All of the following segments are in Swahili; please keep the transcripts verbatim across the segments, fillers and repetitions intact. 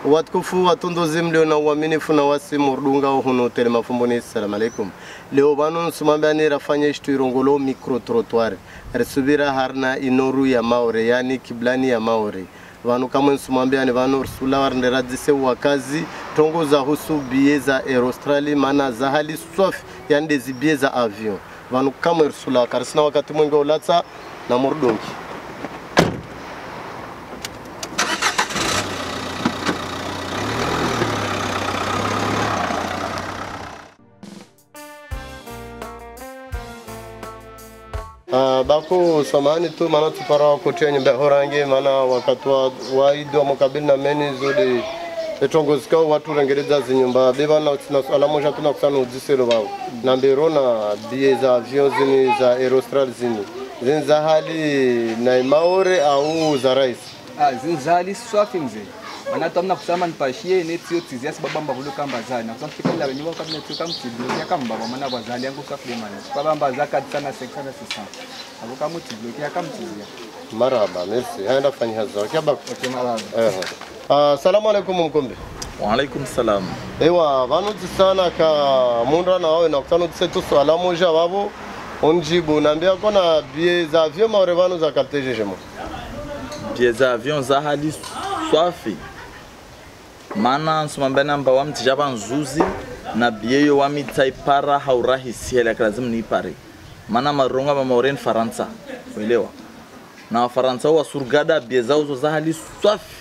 Watukufu watundozi mlio na uaminifu na wasi murdunga huno tele mafumboni. Assalamu alaikum. Leo banu sumambani rafanya ishtu irongolo micro trottoir resubira harna inoru ya maore yani kiblani ya maore vanu kama sumambani vanu rusula warne radise wakazi tongo za husu biye za Aerostrali mana za hali swafi yande zibiye za avion vanu kama rusula karisina wakati mwingi ulatsa na murdungi. Uh, bako samani tu mana tupara wakotia nyembe horangi mana wakati wa waidi wa mukabili na meni zodi etongo zikao watu rengereza zinyumba beba na ala moja tuna kusana udisero wao na mbero na biye za avion zini za Aerostrali zini zini za hali na imaore au za rais. Ah, zini za hali swafi mze mana tuamna kusama nipashie netio tizia sababu mba hulu kamba zani na kusama kipila wenyewa wakati netio kama tiblokia kama mbaba mana wazali yangu swafi demani kwa mba zaka sana seksana sisa hapo kama tiblokia kama tizia. Marhaba, merci. Haenda kufanya hazo. Kia bako. Okay, marhaba. Eh. Ah, salamu alaikum mkombe. Wa alaikum salam. Ewa, vanu tisana ka mundra na wawe na kutano tisetu swala moja wabo onjibu nambia kona biye za avion maore vanu za kapteje jemo. Biye za avion za hali swafi. Mana nsumambena mba wa mtijaba nzuzi na biye yo wa mitaipara haurahisi hela lazima ni pare. Mana maronga ba maore Faransa. Uelewa? Na Wafaransa wa surgada biye zao za hali swafi.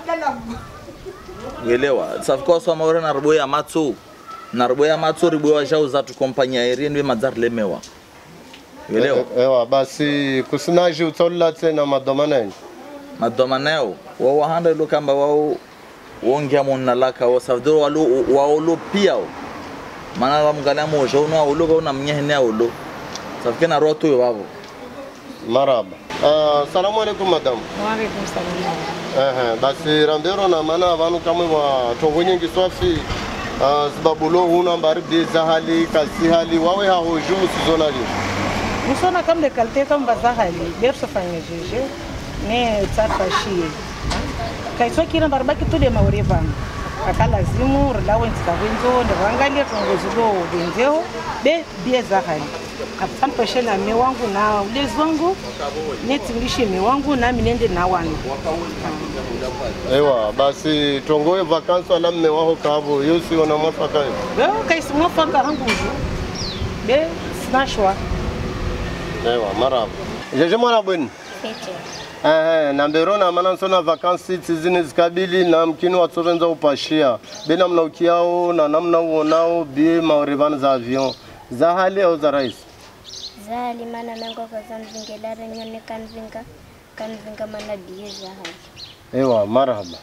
Uelewa? Safiko swa maore na robo ya matso. Na robo ya matso ribo wa jao za tu kompanya aerienne we mazar lemewa. Uelewa? Ewa, basi kusinaji utola tena madomana nje. Madomaneo wa wahanda ilo kamba wao wongia mona laka wa savdoro walo waolo pia mana wa mgala moja uno waolo kwa una mnyehne waolo safike na roto yo wabo. Marhaba. Uh, salamu alaikum madam. Wa alaikum salam. Eh eh basi rambero na mana vanu kama wa tongo nyingi swafi uh, sababulo huna mbari biza hali kasi hali wawe hahojo usizona li. Musona kama de kalte kama bazahali berso fanya jeje ne tsafashie. Kaiswa kina barbaki tude maureva akala zimu relawe ntsavwenzo ndavangalia tongozulo benzeo be bieza hali apampeshe na me wangu na ulezi wangu netingishe me wangu na minende na wanu. Ewa basi tongoe vakansi ala mme waho kabo yosi wana mwafaka yo be kaisi mwafaka hanguzu be snashwa. Ewa marhaba jeje mwana bweni eh na mberona mana sona vakansi tizini zikabili na mkini watorenza upashia bena mnaukiao na namna uonao bie maorevana za avion za hali au za rais za hali mana nango kwa zamzingelara nyone kanzinga kanzinga mana bie za hali. Ewa marhaba.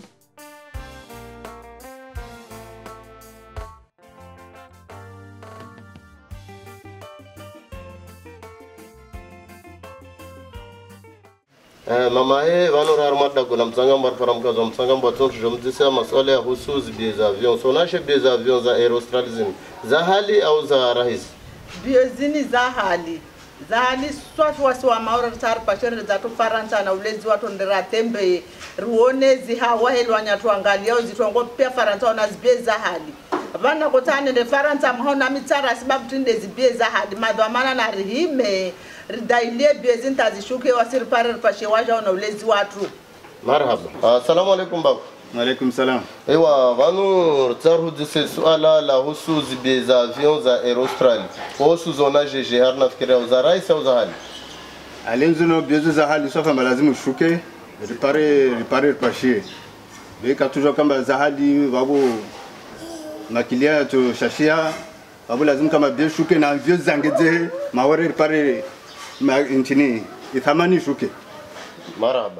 Eh mama eh vanu rarmada kuna msanga mbarfara mkazo msanga mbato tujomdisa maswala ya husuzi biye za avion so nashe biye za avion za Aerostrali zini za hali au za rais biye zini za hali za hali swatu wasi wa maura tar pashere za tu Faransa na ulezi watu ndera tembe ruone zi hawa helwanya tu angalia uzitwango pia Faransa na zibiye za hali vana kotane de Faransa mhona mitara sababu tinde zibiye za hali madhamana na rihime ridailie biye zinta zishuke wasiripare pashe waja na ulezi watu. Marhaba. Assalamu alaikum baba. Wa alaikum salam. Ewa vanu tsaru dise suala la husuzi biye za avion za Aerostrali husu zona jeje harna fikiria za rais au za hali alenzuno biye za hali sofa malazimu shuke ripare ripare pashe beka toujours kama za hali babu makilia to shashia babu lazima kama biye shuke na avion zangeze maware ripare ma nchini ithamani shuke. Marhaba.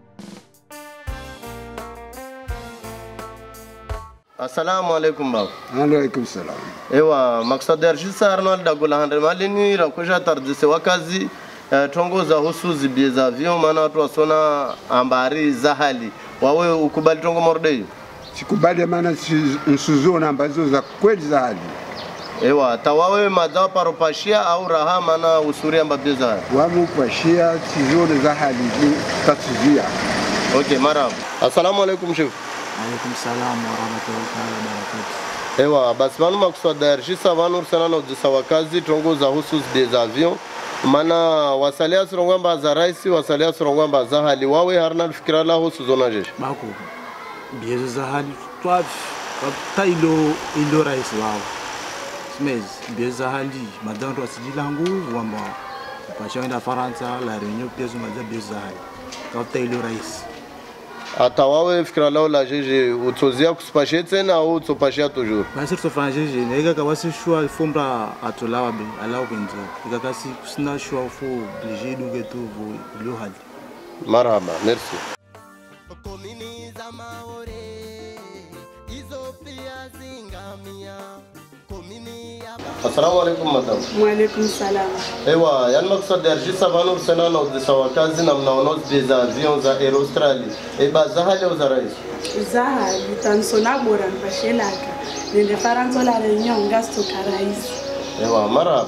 Assalamu alaikum baba. Alaikum salam. Ewa maksad arjisa Arnold dagola hande malini rakusha tardise wakazi uh, tongo za husuzi biye za avion mana watu wasona ambari za hali wawe ukubali tongo mordeyo sikubali maana nsuzona ambazo za kweli za hali. Ewa tawawe madhawa paropashia au raha mana usuri amba biye za hali wamu pashia sizone za hali tatuzia. Okay marhaba. Assalamu alaikum chef. Alaikum salam wa rahmatullahi wa barakatuh. Ewa basi vanu makuswada rjisa vanu rusana na udisa wakazi trongo za husus des avions mana wasalia surongwamba za raisi wasalia surongwamba za hali wawe harna fikira la husu zona jesh bako biezo za hali twaf ta ilo ilo raisi wao smez biezo za hali madan ro sijilangu wamba pasha enda Faransa la reunion biezo madan biezo za hali ka ta ilo raisi ata wawe fikira lao la jeje utozia kusipashia tena au utopashia toujours basi tutofanya jeje nega ka wasi shua fombra atolawa be alao benzo ikakasi kusina shua fo obligé donc tout vo lo hali marhaba merci komini za maore hizo pia zingamia komini ya assalamu alaikum madam wa alaikum salam ewa yani maksud rjisa vanu rusana na udisa wakazi na mnaono des avions za Air Australia e baza hali za rais za hali tansona bora mpashelaka nende Faransa la reunion gasto karais ewa marhaba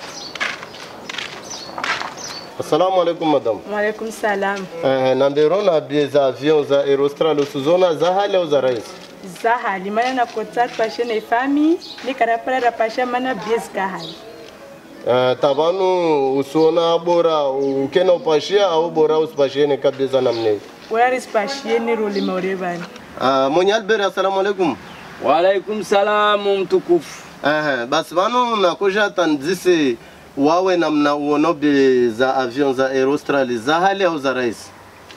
assalamu alaikum madam wa alaikum salam eh na nderona des avions za Air Australia usuzona za hali za rais za hali mana na kotsat pashe na fami ni karapara ra pashe mana bies ka hali uh, tabanu usona bora ukena upashia au bora usipashie ne kabisa namne wala rispashie ni roli maurevani uh, mwenye albert assalamu alaikum wa alaikum salam mtukufu eh basi banu nakuja tanzisi wawe namna uonobe za avion za Air Australia za hali au za rais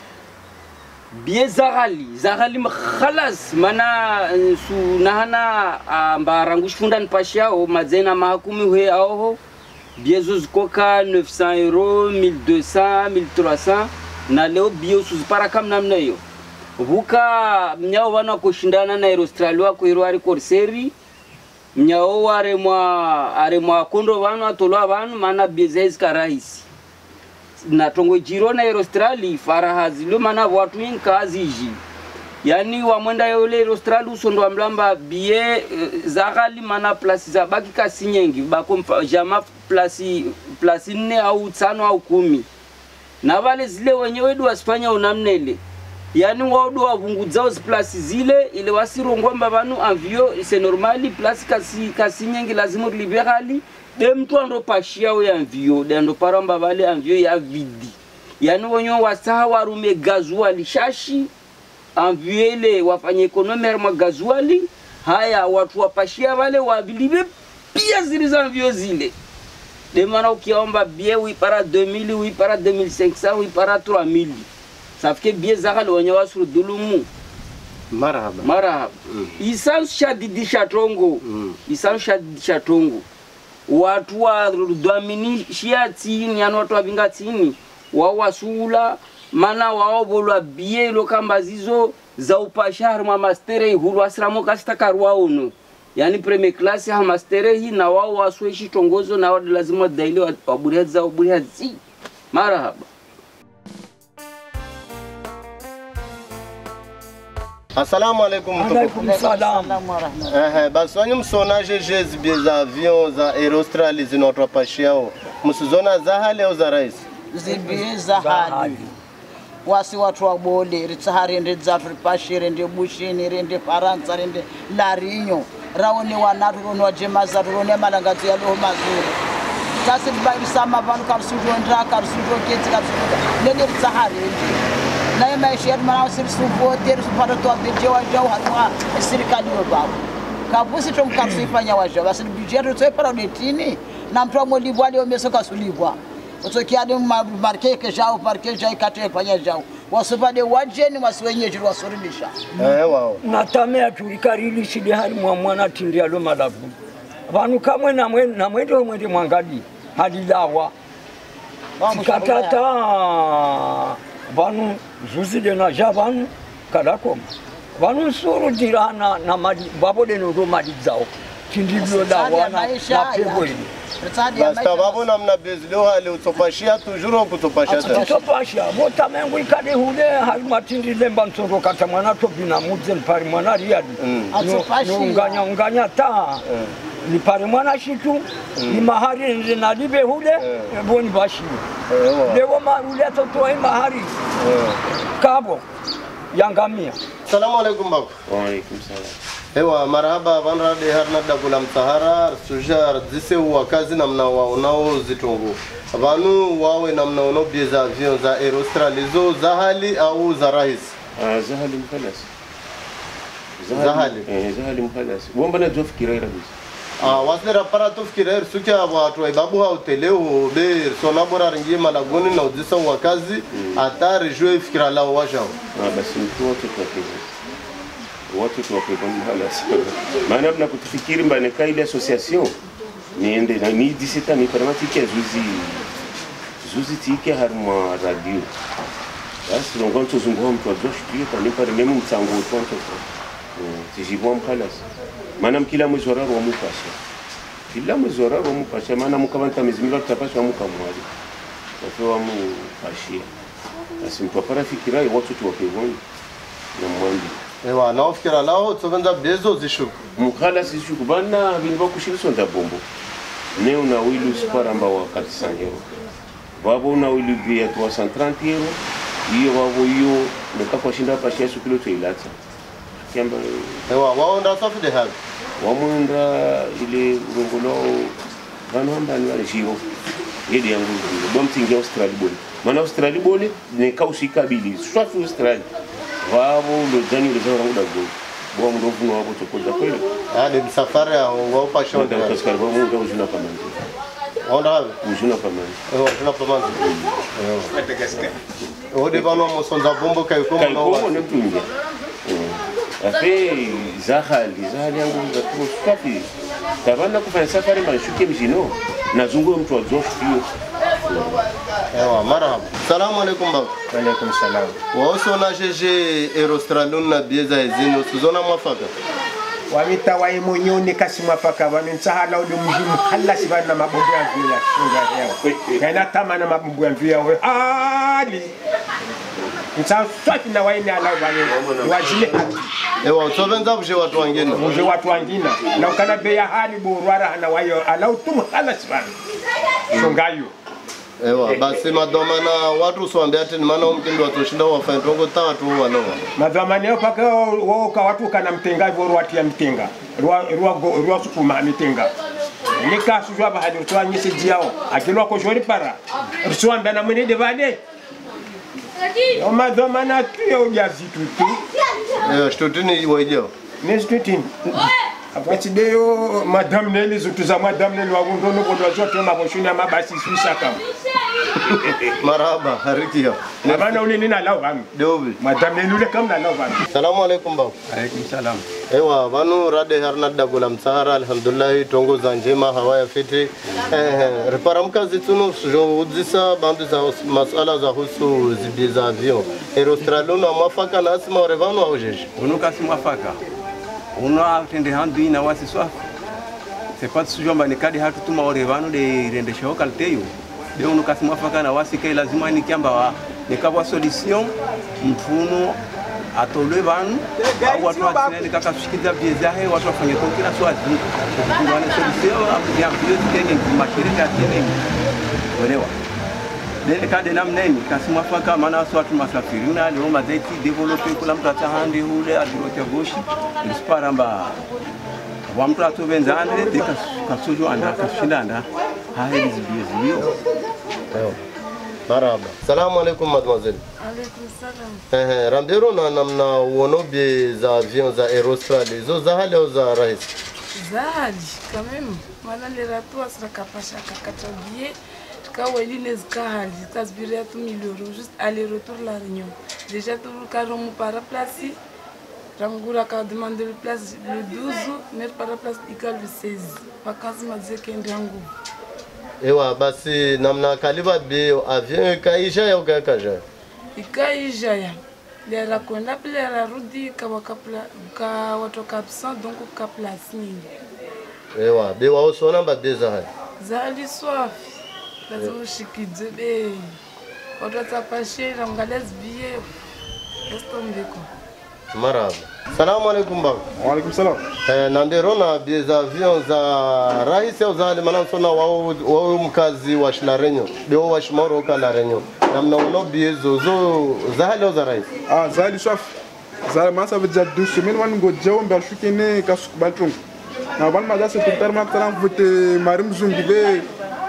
bie zagali zagali khalas mana su nahana mbarangu shifunda nipashia o mazena mahakumi we ao bie zuzikoka neuf cents euros mille deux cents mille trois cents na leo bie suzipara kam namna hiyo vuka mnyao wana kushindana na Air Australia wako hiro ari korseri mnyao ware mwa are mwa kondo wanu atolwa wanu mana bie zaiska rahisi na tongo jiro na Air Australia farahazi lo mana watu wengi kaziji yani wamwenda yole Air Australia usondo amlamba bie uh, zagali mana place za baki kasi nyingi bako jama place place nne au tano au kumi na wale zile wenyewe ndo wasifanya unamnele yani wao ndo wavunguzao place zile ile wasirongomba banu avio c'est normali place kasi kasi nyingi lazima liberali de mtu ando pashia we anvio de ando paramba vale anvio ya vidi yani wonyo wasaha warume gazuali shashi anvio ile wafanye ekonomi ma gazuali haya watu wapashia wale wabilibe pia zile za anvio zile de mana ukiomba bie wi para deux mille wi para deux mille cinq cents wi para trois mille ça fait que bie zakale wonyo wasuru dulumu marhaba marhaba mm. Isan shadidi shatongo mm. Isan shadidi shatongo watu wa dhamini shia tini yani watu wabinga tini wao wasula mana wao bolwa bie lo kamba zizo za upashar ma mastere hulu asramo kastakarwa ono yani premier class ha mastere hii na wao wasweshi tongozo na wao lazima daili waburia za waburia zi marhaba assalamu alaikum alaikum salam eh basi wanyu msona jeje za avion za Air Australia zinotopashiao msizona za hali au za rais zibie za hali wasi watu wa bole ritahari ndi za pashire ndi bushini rende Faransa rende larinyo raone wanatu rono wajema za rono malangati ya lo mazuri kasi bayi sama vanu karsujo ndra karsujo keti karsujo nende ritahari na ya maisha yetu mara sisi suvote supata tu abete wajao hatwa serikali yobabu kabusi tumkasifanya wajao basi budget tu para detini na mtu amolibu ali omesoka sulibwa utokiade marke ke jao parke jai kate fanya jao wasupade wajeni wasiwenye jiru wasorudisha eh wao natamea tulikarili shidi hali mwa mwana tindia lo malabu vanu kamwe na mwe na mwendo mwende mwangali hadi dawa katata vanu zuzile na javanu kadakoma vanu suru dirana na madi babode no do madi zao tindiblo dawa na na pego ile basta babo namna bezlo hali utopashia toujours kutopashia tena utopashia bota mengu ikade hude hali matindi lemba nsoro kata mwana topina muzen pari mwana riadi no nganya nganya ta ni pare mwana shitu ni mahari nje na libe hude boni bashi lewo ma ule to to mahari kabo ya ngamia. Salamu alaikum baba. Wa alaikum salam. Ewa marhaba vanra de harna dagula msahara sujar dise wakazi namna waonao zitungu vanu wawe namna ono bieza avion za aerostralizo za hali au za rais. Ah, za hali mkhalas. Za hali. Eh, za hali mkhalas. Wamba na jofikira ira bizi. Ah, wasnera para tufikira sukia watu ibabu au teleo be sonabora ringi malagoni na udisa wakazi atari jwe fikira lao wajao. Ah, basi mtu wote tuwakizi. Watu tuwakizi mkhalas. Maana bna kutufikiri mbane ile association niende na ni diseta ni paramatike zuzi zuzi tike harma radio. Basi longonto zungo mtu azoshtuye tani pare memu mtango tonto. Tijibwa mkhalas. Maana kila mwezi wa raro mupasha. Kila mwezi wa raro mupasha maana mukabanta mizimiro tutapasha mukamwali. Wapewa mupashia. Basi mtu apara fikirai watu tuwapevoni na mwandi. Ewa naofikira lao tsovenza bezo zishuku. Mukhala zishuku bana binba kushiriso nda bombo. Neo na wilu sparamba wa quatre cents euro. Babo na wilu bia trois cent trente euro. Iyo babo iyo nekakwa shinda pashia sukilo toilata. Kiamba ewa waonda safi de habi. Wamunda ile rongolo bana hamba ni wale shiro. Yedi yangu bom tingi Australia boli. Mana Australia boli ne kaushika bili. Swafi Australia. Wabo ndo jani ndo zao rangu dago. Bwa mdofu na wabo chokoza kweli. Ah ni msafara wao pasha ndo kaskari bwa munga ujuna pamandi. Onda habi ujuna pamandi. Eh ujuna pamandi. Eh. Ate kaskari. Ode bano mosonza bombo kai komo na wa. Kai komo tunja. Ape zahali zahali yangu za kusafi. Tabana kufanya safari mbashuke mjino. Nazungu mtu wa zoshio. Ewa marhaba. Salamu alaikum baba. Wa alaikum salam. Waoso na jeje aerostralon na bieza ezino suzona mwafaka. Wamita wa imonyoni kasi mwafaka wanu nsahala ule mjimu halasi wana mabombo ya vya shunga yao. Yana tamana mabombo ya vya we hali. Nsa swafi na waini ala wale wajile hati. Ewa utovenza buje watu wangina. Buje watu wangina. Na ukana beya hali burwara na wayo ala utumu halasi wana. Shungayo. Ewa basi madomana watu swambia ati maana umkimbi watu shinda wafanya tongo tatu wanoa. Madhamani yao paka wao ka watu kana mtenga hivyo ruati ya mtenga. Ruwa ruwa ruwa sukuma mitenga. Nika sujwa ba hadi utwa nyese jiao. Akilwa ko jori para. Ruswamba na mwene de vale. O madhamana tuyo ujazitu tu. Ewa shtutini wajao. Ni shtutini. Akwatideo madame Nelly zutuza madame Nelly wagundono kwa zote maboshuni ya mabasi suisa kama. Marhaba harikia. Na bana ule nina lao bami. Dobi. Madame Nelly ule kama na lao bami. Salamu alaikum baba. Alaikum salam. Ewa vanu rade harna dagula msahara alhamdulillah tongo za njema hawaya fiti. Eh repara mkazi tunu jo udzisa bandu za masala za husu zibiza avion. Aerostralon na mwafaka na asima orevano au jeje. Unuka si mwafaka. Uno atende handu ina wasi swafu. Sepat sujomba ni kadi hatu tuma orevano de rendesha hokalteyo. De uno kasi mwafaka na wasi kai lazima ni kiamba wa nikabwa solution mfuno atolwe vanu au watu watinene kaka kushikiza bieza he watu wafanye tokira swazi. Kuwana solution au ya vile tenge mashirika tenge. Olewa. Dele kade namneni kasi mwafaka maana watu masafiri una leo mazeti developer kula mtu atahandi hule atirote goshi nisparamba wa mtu atovenza ande deka kasujo anda kashindanda haidi zibiezio. Ewa. Marhaba. Salamu alaikum mademoiselle. Alaikum salam. Eh rambero na namna uonobe za avion za aerostrali zo za hali au za rais. Zahali quand même maana le rato asra kapasha kakatobie kaweli les kahali tasbiria tu mille euros juste aller retour la réunion. Déjà tout le carreau para place Rangura ka demandé le place le douze mais para place égale le seize. Pakazi mazeke ndangu. Ewa basi namna kaliva be avion kaisha ya ukakaja. Ikaisha ya. Les raconda pile la rudi ka wakapla ka watoka absent donc ka place nyingi. Ewa be wa usona ba beza hai. Zali swafi. Lazima ushikidze be. Watu watapashe rangalez bie. Estombe ko. Marhaba. Salamu alaikum baba. Wa alaikum salam. Eh nandero na bieza avion za rais au za maana sona wao wao mkazi wa Shilarenyo. Bio wa Shimoro ka Larenyo. Namna uno biezo zo za hali au za rais. Ah zali swafi. za ma ça veut dire deux semaines wan go jaw mba shukene kasuk baltung na ban ma da se tutar ma tran vote marim zumbi be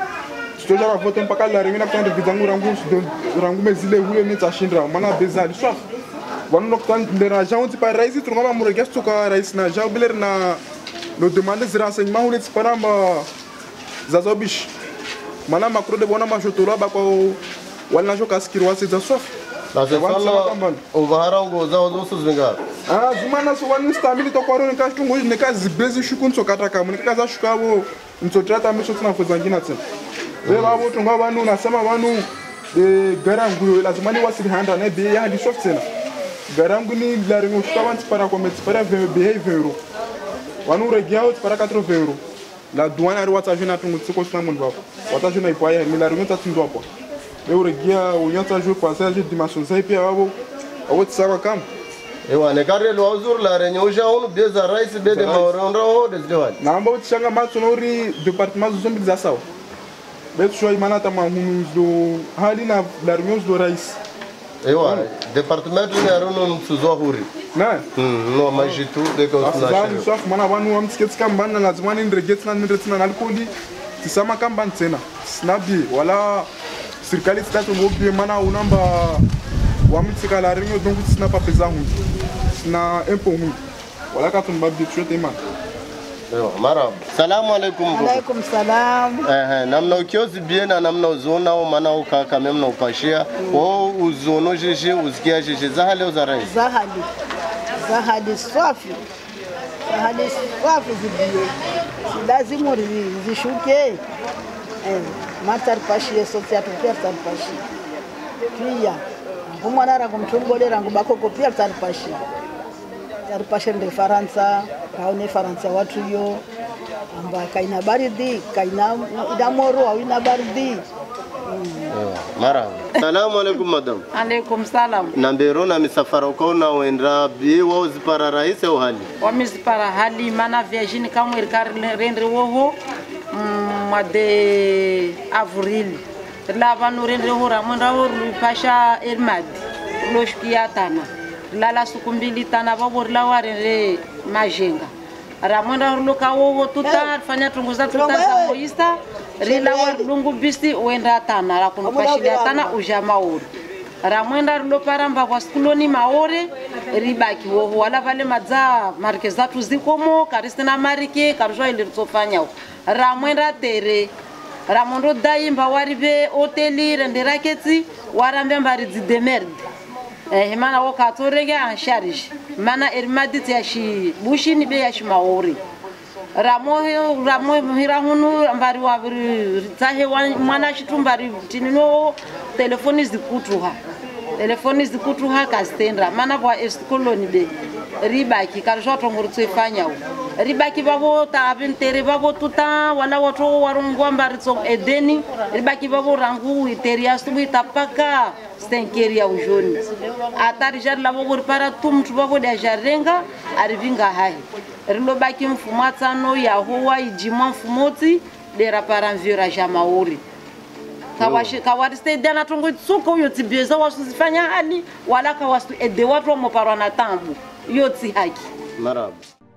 to jara vote mpaka la remina kwa de vidangu rangu rangu mezile hule ni tashindra mana bezali soif wan noktan de rajan ti pa raisi tu ngama mure gesto ka rais na jaw beler na no demande de renseignement hule ti para ma zazobish mana makro de bona ma jotoro ba ko wala jo kaskirwa se za soif na se fala o varango za zo suzinga ah zumana so wan stamili to kwaro ni kashtungu ne ka zibezi shukun so kataka mun ka za shukabo ntotrata misho tuna fozangina tena wewe babo tunga banu nasema banu de garangu lazima ni wasili handa na be ya di soft tena garangu ni la ringo shutabanti para commerce para behavior wanu regiao para quatre-vingts euros la douane ari watajuna tungu tsiko sina mun babo watajuna ipoya ni la ringo tatindwa hapo eu regia unyata juu passage dimension sai pia babo awot sawa kam ewa ne kare lo azur la renyo ja unu beza rice be de maoronro de zewali na ambo tshanga matsonori departement zombi za sawa betu shoi manata mahunu do hali na la renyo do rice ewa departement ni arono msuzo huri na no majitu de ko na sof mana banu am skets kam banna lazima ni reget na nretina na alcooli tisama kam ban tena snabi wala serikali tatu mobile mana unamba wamitsika la renyo donc sina pa pesa hu sina impo hu wala ka tumba bi chote man ewa marhaba salamu alaikum alaikum salam eh namna ukiozi biena namna uzona au mana ukaka memna upashia o uzono jeje uzikia jeje zahale uzarai zahali zahali swafi zahali swafi zibiye lazima zishuke eh matar pashi sofi atupia tar pashi pia umwana rangu mtumbole rangu bakoko pia tar pashi tar pashi nde Faransa kaone Faransa watu yo amba kaina baridi kaina idamoro au ina baridi marhaba salamu alaikum madam alaikum salam nambero na misafara uko na wendra bi wao zipara rais au hali wa misipara hali mana viajini kama irkar rendre woho mois de avril la vanu rendre ho ramanda ho pasha elmad loshkia tana la la sukumbili tana babo la warere majenga ramanda ho loka wo tuta fanya tunguza tuta za moista rila war lungu bisti wenda tana la kuno pashilia tana ujama uri ramwenda rilo paramba kwa skuloni maore ribaki wo wala vale madza markeza tuzikomo karistina marike karjwa ile tsofanya ramwenda tere ramondo daimba waribe hoteli rende raketi warambe mbari dzidemerde eh mana wokatorege en charge mana ermaditi yashi bushini be yashi maori ramo ramo hirahunu mbari wabiri tahe mwana chitumbari tinino telefoni zikutuha telefoni zikutuha kastendra mana kwa eskoloni be ribaki karjwa tongurutso ifanyao ribaki babo tabin tere babo tuta wala watu warungwa mbaritso edeni ribaki babo rangu iteria subu tapaka stenkeria ujoni atari jar labo para tumtu babo da jarenga arivinga hai rilo baki mfumatsa no ya huwa ijima mfumoti dera para mvira jamauri kawashi kawariste dana tungu tsuko yoti beza wasuzifanya hali wala kawastu ede watu mo parana tambu yoti haki marhaba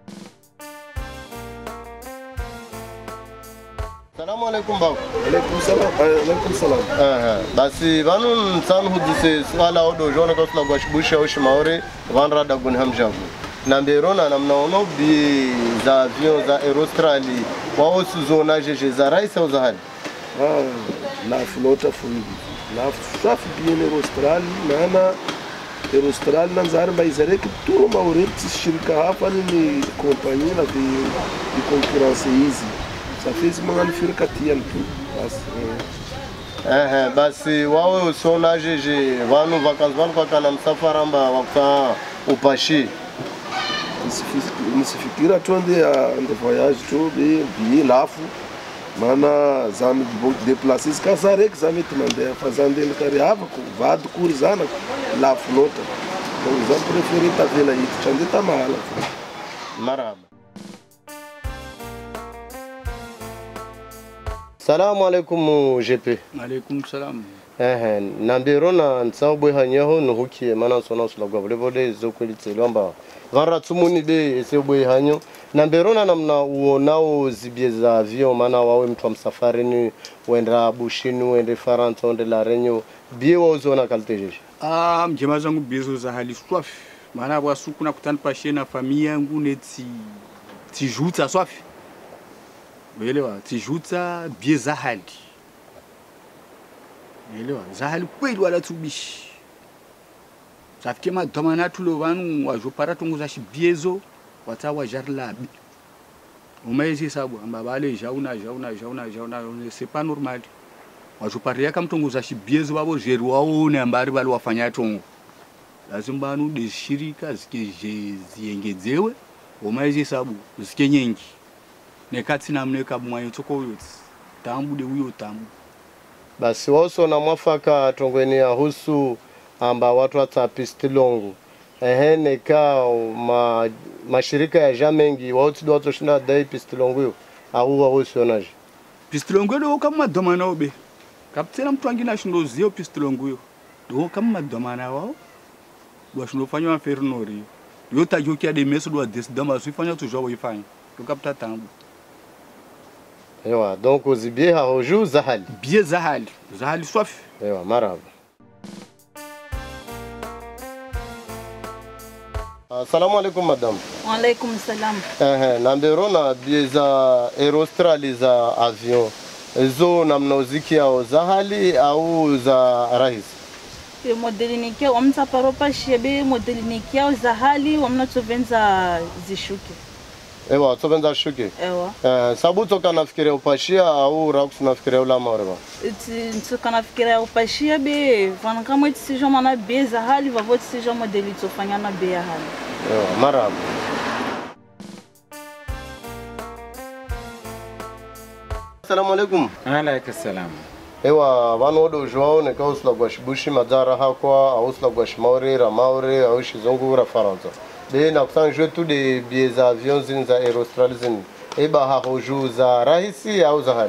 Salamu alaikum baba. Alaikum salam. Alaikum salam. Eh basi banu nsan hudise swala odo jona kwa tuna busha ushi maore vanra da gun hamjabu. Na mberona na mnaono bi za avion za Australia wao suzona jeje za rais au za hali. Ah la flota fundi. La safi bien Australia maana Australia nanzara baizare que tudo maore shirika hapa ni kompanyi na di concorrência hizi. Safisi mangani firika tia mtu basi eh eh basi wawe usona jeje vanu vakanzi vanu kwa kana msafara mba waka upashi nisifikira twende ya ande voyage tu bi bi lafu mana zami déplacer kasare que zami tumande fazande le kari hava ku vado kurizana la flota donc zami prefere ta vela aí chande ta mala marhaba Salamu alaikum G P. Alaikum salam. ehe nambero na nsabwe hanyaho nuhukie mana sona sulagwa vole vole zokweli tselamba vara tsumuni be esebwe hanyo nambero na namna uonao zibie za avion mana wawe mtu wa msafarini wenda bushini wende Faransa wende la renyo bie wauzona kaltejeje ah mjema zangu biezo za hali swafi maana wasuku na kutana pashe na familia yangu neti tijuta swafi uelewa tijuta bie za hali uelewa za hali kweli wala tubishi safikia madomana tulo vanu wajopara tunguza shi biezo watawa jarlabi umezi sabu amba bale jauna jauna jauna jauna c'est pas normal wajoparia kama tunguza shi biezo babo jeru waone ambari bali wafanya tongo lazima banu de shirika zike ziengezewe umezi sabu zike nyingi nekati namne kabumwa toko yoti tambu de uyo tambu basi waso na mwafaka tongweni ya husu amba watu hata pistilongo ehe neka ma mashirika ya jamengi watu watu shinda dai pistilongo yo au wao sionaje pistilongo do kama domana obe kaptena mtu angina shindo zio pistilongo yo do kama domana wao do shindo fanywa fernori yo tajokia de meso do desidama sifanya tu jobo ifanya do kapta tambu ewa donc uzibie haoju zahali bie zahali zahali swafi ewa maraba Assalamu alaikum madame. Wa alaikum salam. Eh nambero na bie za Aerostrali za avion. Zo namna uziki yao za hali au za rahisi. Pe modeli nikia wamta paropa shebe modeli nikia za hali wamna tovenza zishuke. Ewa tovenza shuke. Ewa. Eh sabu toka nafikiria upashia au rakus nafikiria ulama oreba. Iti toka nafikiria upashia be vana kama iti sijo mana be za hali vavoti sijo modeli tofanya na be ya hali. Ewa maraba. Assalamu alaikum. Alaikum salam. Ewa vano odo joao ne kausla gwashibushi madara hakwa ausla gwashimaure ramaure au shizungu ra Faransa. De na kusan jeu tout de billets avions zin za Aerostrali zin. Eba ha hoju za rahisi au za hali.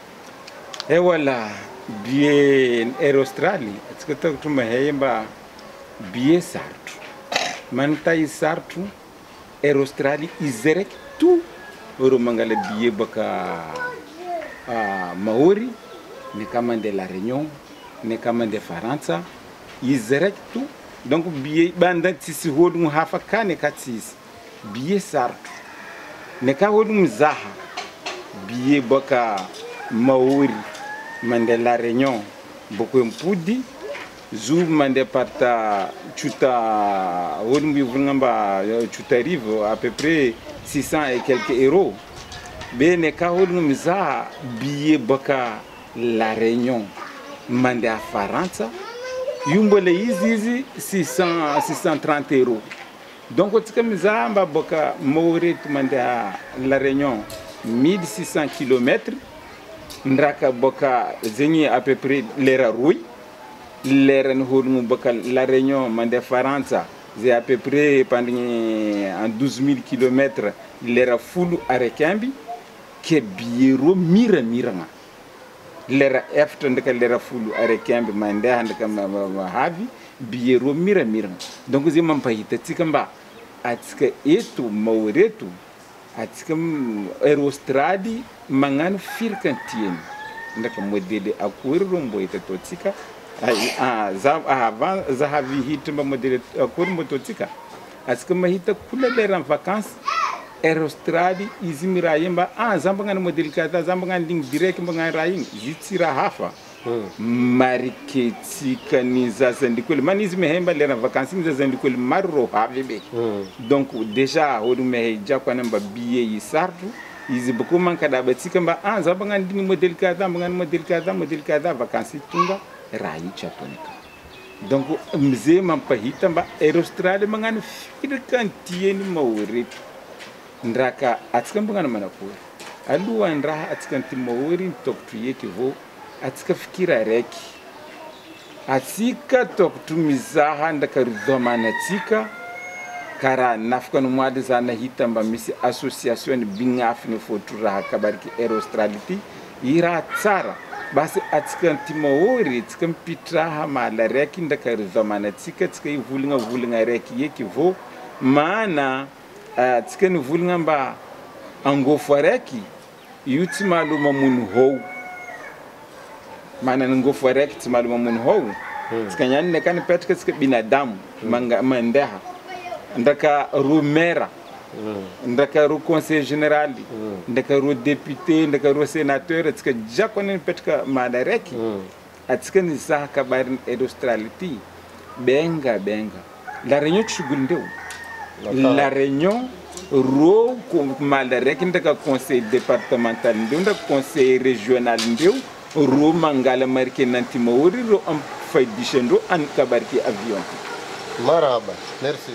E wala bie Aerostrali tsikata kutuma hemba bie sartu. Manta isartu Aerostrali izerek tu oro mangala bie baka uh, Maori ne kama de la Réunion ne kama de Faransa izerek tu donc bie banda tisi hodum hafa kane katis bie sartu ne ka hodum zaha bie baka Maori mande la Réunion boko mpudi zu mande parta chuta hodum bi vungamba chuta rive à peu près six cents et quelques euros bene ka hodum zaha bie baka la Réunion mande a Faransa yumbole izizi six cents six cent trente euros donc otika mizamba boka Maori tumande a la Réunion mille six cents kilomètres ndraka boka zenye à peu près l'era rouille l'era nhodum boka la Réunion mande Faransa c'est à peu près pendant en douze mille kilomètres l'era fulu arekambi ke biro mira miranga lera efta ndeka lera fulu are kembe mande hande kam havi biero mira mira donc zima mpahita tikamba atika etu mauretu atika Aerostradi mangan firkantien ndeka modele akurro mboita totika ai a za avant za havi hitamba modele akurro mototika atika mahita kula lera vacances Aerostradi izimira yemba ah zambangana modeli kata zambangana ding direct mbangana raing jitsira hafa mariketi kaniza sandikole manizime hemba lera vacances miza sandikole marro havebe donc déjà hodu me jakwa namba biye yisartu iziboko mankada batika mba ah zambangana ding modeli kata zambangana modeli kata modeli kata vacances tunga rayi chatonika donc mze mampahita mba Aerostradi mangana firkantieni Maori ndraka atika mbungana manakuri aluwa ndraha atika ntimawori tokutuyeti vo atika fikira reki atika tokutumizaha ndakaridhomana atika kara nafika numwadi zana hitamba misi association bingafi ni foturaha kabariki Aerostrali ira tsara basi atsika timouri tsika mpitraha mala reki ndakarizamana tsika tsika ivulinga vulinga reki yeki vo maana uh, tsika ni vulinga mba angofu reki yuti maluma munu hou maana ngofu reki ti maluma munu hou tsika nyani nekani petka tsika binadamu manga mandeha ndaka rumera ndaka ru conseil général ndaka ru député ndaka ru sénateur tsika jakone petka madareki atsika ni saha kabarin Australity benga benga la réunion chugul ndeu la réunion ro madareki ndaka conseil départemental ndeu ndaka conseil régional ndeu ro mangala marke nanti mawori ro am faydishendo an kabarki avion marhaba merci.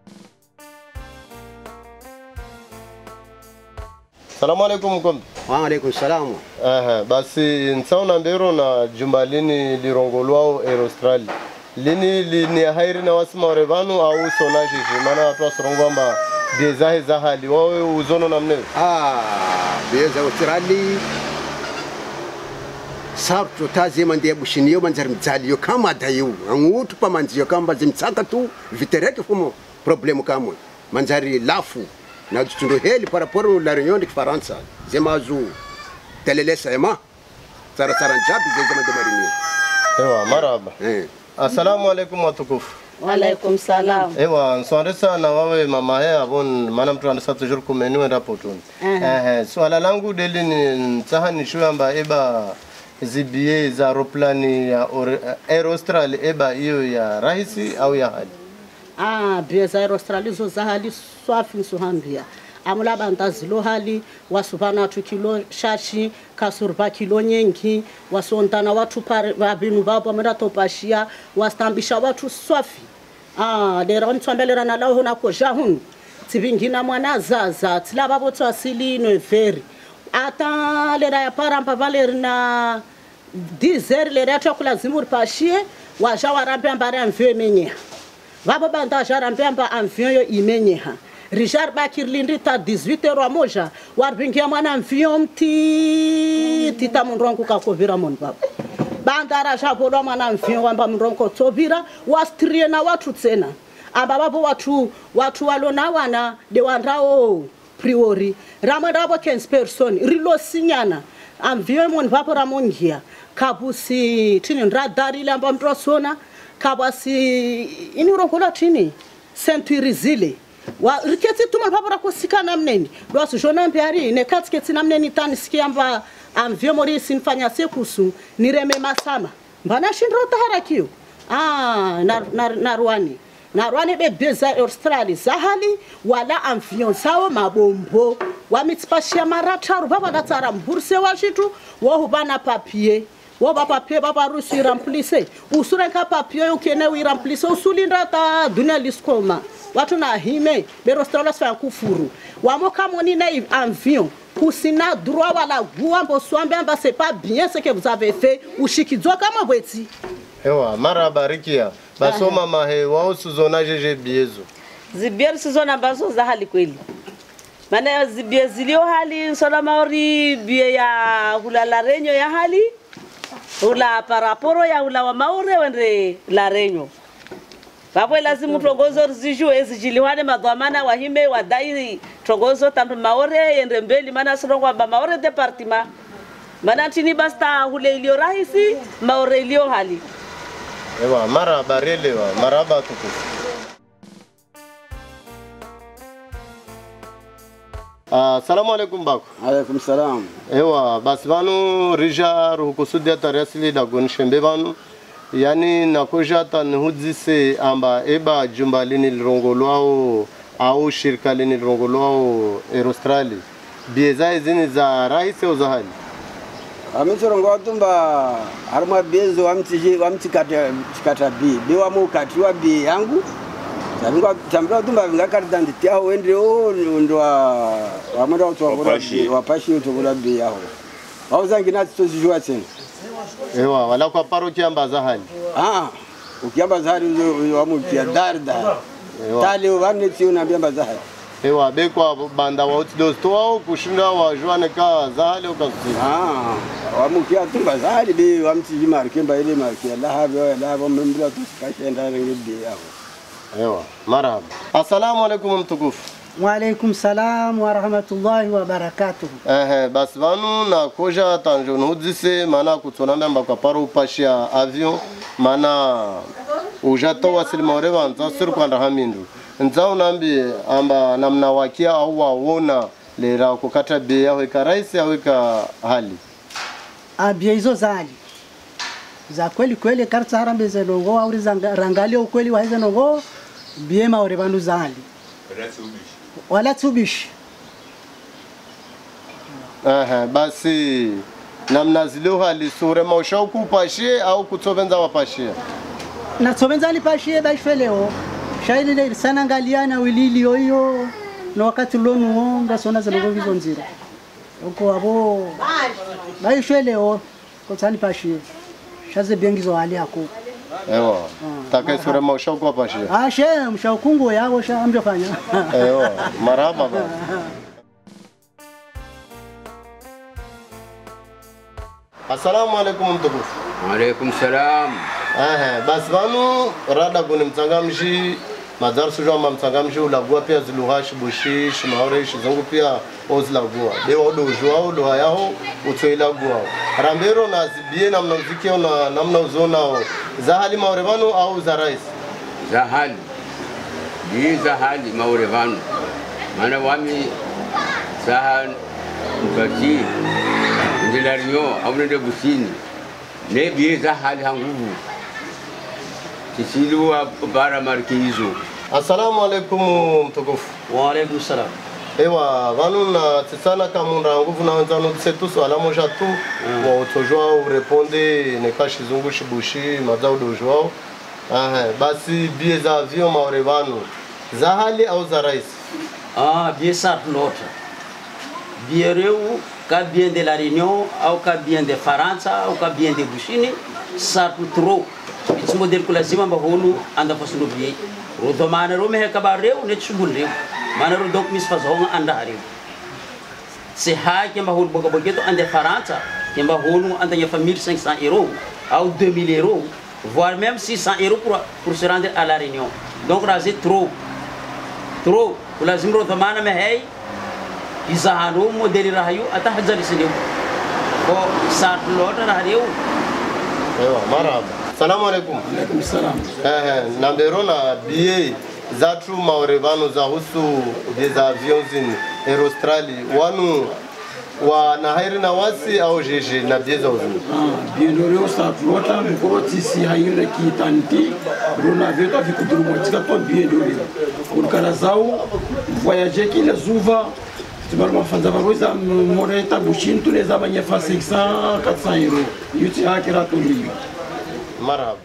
Salamu alaikum kom. Wa alaikum salam. Aha, basi nsauna mbero na jumba lini lirongolwao Australia. Lini lini hairi na wasima orevanu au sonaji mana watu wasorongwa mba bezahe za hali wawe uzono na mnewe. Ah, beza Australia. Sarto tazi mande bushiniyo manzari mzaliyo kama dayu. Angutu pa manziyo kama zimtsaka tu vitereke fumo problemu kamwe. Manzari lafu. Na tundo heli par rapport à la réunion de Faransa zemazu telelesa ema sara sara njabi zema de marini ewa marhaba eh assalamu alaikum watukufu wa alaikum salam ewa nsondesa na wawe mama he abon mana mtu anasa toujours kumenu enda potoni eh swala langu deli ni tsahani shamba eba zibie za roplani ya Australia eba hiyo ya rahisi au ya hali. Ah, beza Australia zo za hali swafi suhambia. Amula bandazilo hali wasubana tu kilo shashi kasurba kilo nyengi wasontana watu pare babinu babo mera topashia wastambisha watu swafi. Ah, dera ntwambelera na lao na koja hun. Tibingina mwana zaza tila babo to asili no veri. Ata lera ya paramba valerina dizer lera to kulazimu pashie waja warambe ambare amvye menye. Vabo banda jarambemba avion yo imenyeha. Richard Bakirlindi ta dix-huit heures a moja. Warbingia mwana avion ti tita mundrongo kakovira mon baba. Banda raja bodo mwana avion wamba mundrongo tobira wastrie na watu tsena. Aba babo watu watu walona wana de wandrao priori. Ramandabo quinze personnes rilo sinyana. Avion mon vapo ramongia. Kabusi tini radari lamba mtrosona. Kabasi ini urongola tini centurizile wa riketi tuma papara kusikana mneni dosu jona mpiari ne katsketi na mneni tani sikiamba amvyo mori sinfanya sekusu nireme masama mbana shindro taharakio ah na na narwani narwani be beza Australia zahali wala amvyo sawo mabombo wa mitspashia marataru baba datara mburse wa shitu wo hubana papier wo baba papier baba rusi remplicer usura ka papier ukene wi remplicer usulinda ta dunia liskoma watu na hime bero Australia fa kufuru wamoka moni na avion kusina droit wala guambo swambe amba c'est pas bien ce que vous avez fait ushikizo kama bweti ewa maraba rikia basoma mahe wao suzona jeje biezo zibier suzona bazo za hali kweli maana zibie zilio hali sona maori bie ya hulala renyo ya hali ula paraporo ya ula wa maure wende la renyo Babo lazima togozo zijue zijiliwane madhamana wahime wadai togozo tandu maore yende mbeli mana songo ba maore departement mana tini basta hule ilio rahisi maore ilio hali ewa mara barelewa maraba tuku Ah, salamu alaikum bako. Alaikum salam. Ewa, basi vanu rija ruhukusudia tariasili da gunshembe vanu. Yani nakoja tanhudise amba eba jumba lini lirongolwao au shirika lini lirongolwao Australia. Bieza zini za rahisi au za hali? Amisorongo tumba harma bezo wamtiji wamtikata tikata bi. Biwa mu katiwa bi yangu. Sabingwa tambira tumba ngakari danditi aho wende o ndwa wamenda utwa wapashi utwa bi yaho. Wauzangi nati tozijua tena. Ewa, wala kwa paro kiamba za hali. Ah, ukiamba za hali wamu kia darda. Tali wane tiyo na biamba za hali. ewa be kwa banda wa utidosto wao kushinda wa juane ka zahali ukasusi ah wamukia tumba zahali be wamtiji markemba ile markia la hapo la hapo mbila tusikashenda ngidi yao ewa marhaba assalamu alaikum mtukufu wa alaikum salam wa rahmatullahi wa barakatuh eh bas vanu na koja tanjono dise mana kutsonamba mbaka paro upashia avion mana ujato wasili maore vanza sir kwanda hamindu nzao nambi amba namna wakia au waona lera kukata bei yao ika raisi au ika hali abia hizo zali za kweli kweli karta harambe zelongo au rangalia ukweli wa hizo nongo biema ore bandu zali wala tubishi aha basi namna zilio hali sure mausha kupashie au kutsovenza wapashie na tsovenza lipashie baishfeleo shaili le sana ngaliana wilili yoyo na wakati lonu ndasona zelongo hizo nzira uko abo baishfeleo kotani pashie shaze bengizo hali yako ewa taka sura mausha kupashie ah she mshaukungu yao sha amjofanya ewa marhaba ba assalamu alaikum mtukufu wa alaikum salam eh bas vanu rada kuni mtangamshi madar sujo ma mtangamshi ulagua pia ziluhashi bushish maoresh zongo pia ozlagua dewa odo jwao do yao utoilagua rambero na zibie na mnazikio na namna uzona zahali maorevano au za rais zahali bi zahali maorevano mana wami sahan ukati ndilario au nende busini ne bi zahali hanguvu Kisiluwa bara markizo. Assalamu alaikum mtukufu. Wa alaikum salam. Ewa vanu na tsana kamunda nguvu na wenzano tsetu swala moja tu wa utojwa ureponde nekashi zungu shibushi mazao dojwao. Ah basi bie za avion maorevano za hali au za rais. Ah bie ça l'autre. Bie reu ka bien de la Réunion au ka bien de Faransa au ka bien de Bushini ça trop. Itu model kula zima bahulu anda fasulu biye rodo mana ro me ka bareu ne chubul reu mana ro dok mis fas honga anda hareu se ha ke bahul boga bogeto ande Faransa ke bahulu anda ya famille cinq cents euros ou deux mille euros voire même six cents euros pour pour se rendre à la Réunion donc là c'est trop trop kula zimro rodo mana me hay izahanu modeli rahayu ata hajali sineu ko sat lota rahayu ewa marhaba Salamu alaikum. Alaikum salam. Eh, nambero na biye zatu maorevano za husu za avions in Aerostrali wanu wa na hairi na wasi au jeje na biye za uzuni. Ah, biye loreo sa flota mkoro tisi haire ki tanti rona veta vikuduru mwatika to biye loreo. Kurkala zao voyager ki la zuva tubaru mafanza varoza moreta bushin tuneza banyefa cinq cents quatre cents euros. Yuti hakira tuliyo. Marhaba.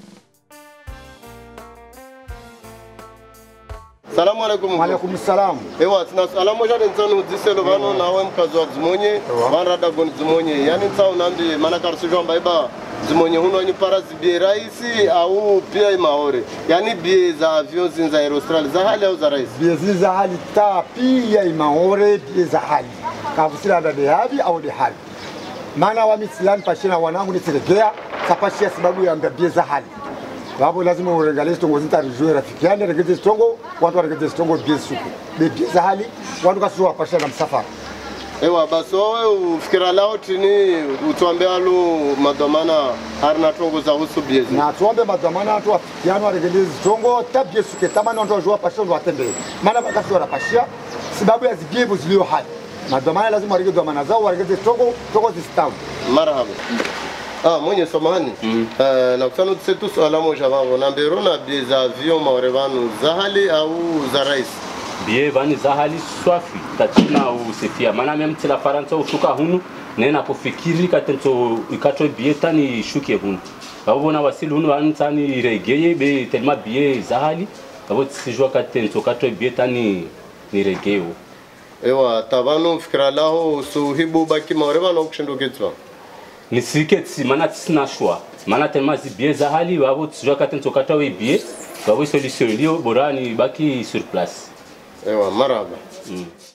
Salamu alaikum. Wa alaikum salam. Ewa tuna salamu moja nzano diselo vano na wewe mkazo wa zimonye barada gon zimonye yani tsao nambi mana karsujo mbaiba zimonye huno ni para zibie raisi au pia maore yani bie za avions za Aerostrali za hali au za rais bie za hali ta pia maore bie za hali kavusira da de habi au de hali mana wa misilani pashina wanangu ni teregea sapashia sababu ya mbia za hali wapo lazima uregalie stongo zitarijue rafiki yani regeze stongo watu waregeze stongo bie suku bie za hali watu kasuwa pashia na msafara ewa basi wewe ufikira lao tini utuambia alu madhamana harina tongo za husu bie na tuombe madhamana watu wafikiano waregeze stongo tabie suke tamani watu wajua pashia ndo watembee maana bakasuwa rapashia sababu ya zibiebu zilio hali madhamana lazima waregeze dhamana zao waregeze stongo stongo zistawi marhaba. Ah, mwenye somani. Mm. Uh, na kusanu tsetu swala moja wao. Nambero na bie za avion maorevano za hali au za rais? Bie vani za hali swafi. Tatina usifia. Mana mem tila Faransa ushuka hunu. Nena kufikiri katento ikato bie tani shuke hunu. Wabo na wasili hunu wani tani regeye be telma bie za hali. Wabo tisijua katento kato bie tani ni regeo. Ewa, tabano fikira lao suhibu baki maorevano kushindo ketwa? Ni siketi mana tisina shwa mana tellement zibie za hali wabo tijua katento kata we bie wabo solution lio borani baki sur place Ewa maraba. Mm.